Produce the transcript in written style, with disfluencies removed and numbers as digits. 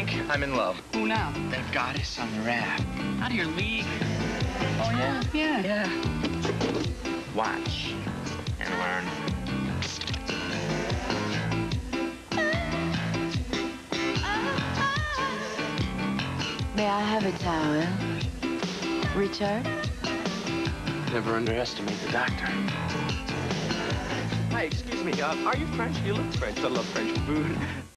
I'm in love. Who now? That goddess on the raft. Out of your league. Oh, yeah? Yeah. Yeah. Watch and learn. May I have a towel? Richard? Never underestimate the doctor. Hi, excuse me. Are you French? You look French. I love French food.